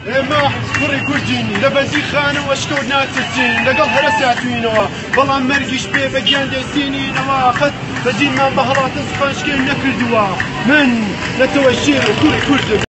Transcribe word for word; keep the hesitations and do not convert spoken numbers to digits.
ئێمە کوڕی کوردین لە بەزی خانە وەشکەوت ناچەچین لەگەڵ هەرەساتوینەوە بەڵام مەرگیش پێ بەگیان دەستێنینەوە خەت بەدینمان بە هەڵاتە سوپاشکێن نەکردووە من لە تۆوە شێر و کوڕی کوردم